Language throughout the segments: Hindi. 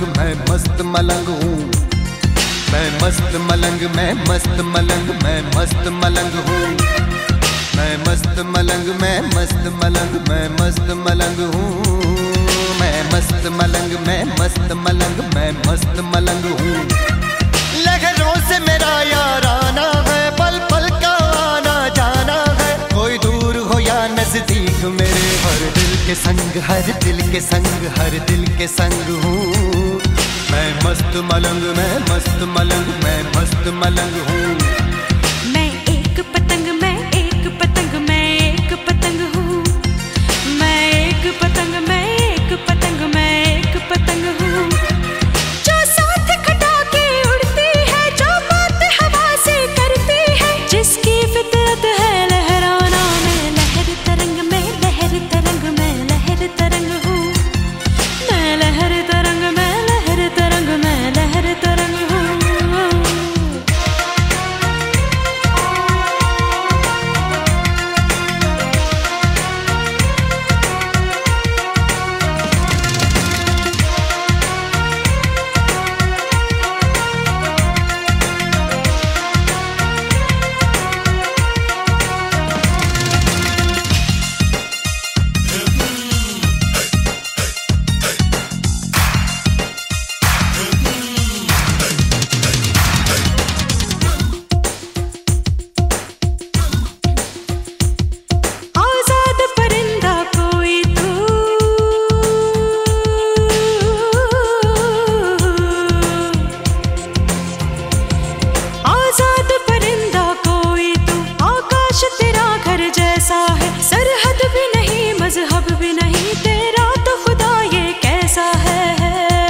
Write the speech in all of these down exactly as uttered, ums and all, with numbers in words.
मलंग मैं मस्त मलंग हूँ। मैं मस्त मलंग मैं मस्त मलंग मैं मस्त मलंग हूँ। मैं मस्त मलंग मैं मस्त मलंग मैं मस्त मलंग हूँ। मैं मस्त मलंग मैं मस्त मलंग मैं मस्त मलंग हूँ। लहरों से मेरा याराना है, पल पल का आना जाना है। कोई दूर हो या नजदीक मेरे, हर दिल के संग हर दिल के संग हर दिल के संग हूँ। मैं मस्त मलंग मैं मस्त मलंग मैं मस्त मलंग हूँ। मैं एक पतंग मैं एक पतंग मैं एक पतंग हूँ। मैं एक पतंग मैं एक पतंग मैं एक पतंग हूँ। जो साथ खटा के उड़ती है, जो बात हवा से करती है, जिसकी फितरत है लहराना। मैं लहर तरंग में लहर तरंग में लहर तरंग हूँ। मैं लहर तरंग में लहर तरंग में लहर तरंग हूँ। सरहद भी नहीं मजहब भी नहीं, तेरा तो खुदा ये कैसा है।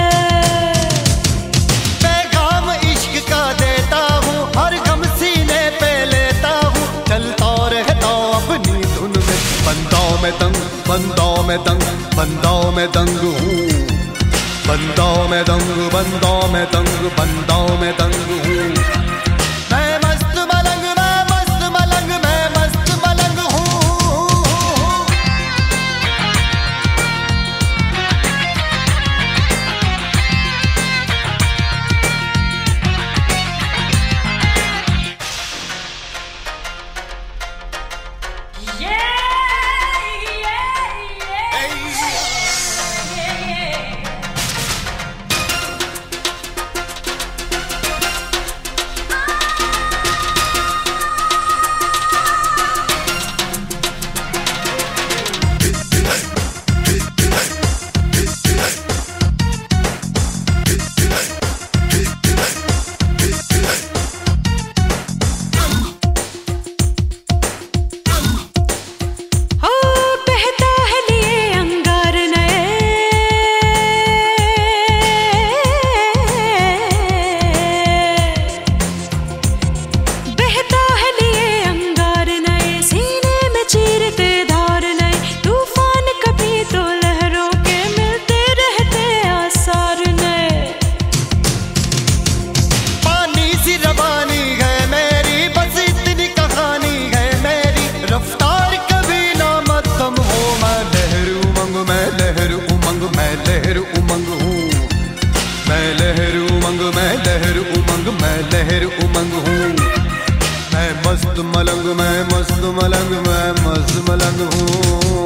पैगाम इश्क का देता हूँ, हर गम सीने पे लेता हूँ। चलता रहता हूँ अपनी धुन में, बंदाओं में दंग बंदाओं में दंग बंदाओं में दंग हूँ। बंदाओं में दंग बंदाओं में दंग बंदाओं में दंग हूँ। लहर उमंग हूँ। मैं मस्त मलंग मैं मस्त मलंग मैं मस्त मलंग हूँ।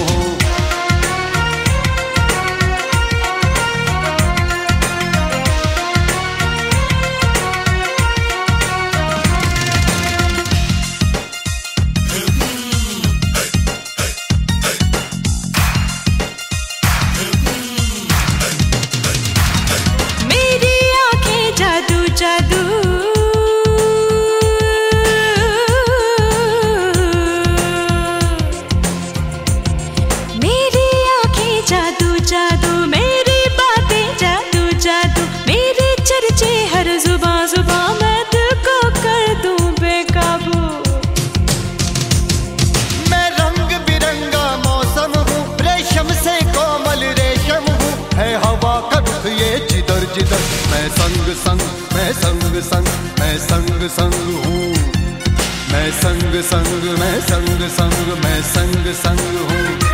जिधर मैं संग संग मैं संग संग मैं संग संग हूँ। मैं संग संग मैं संग संग मैं संग संग हूँ।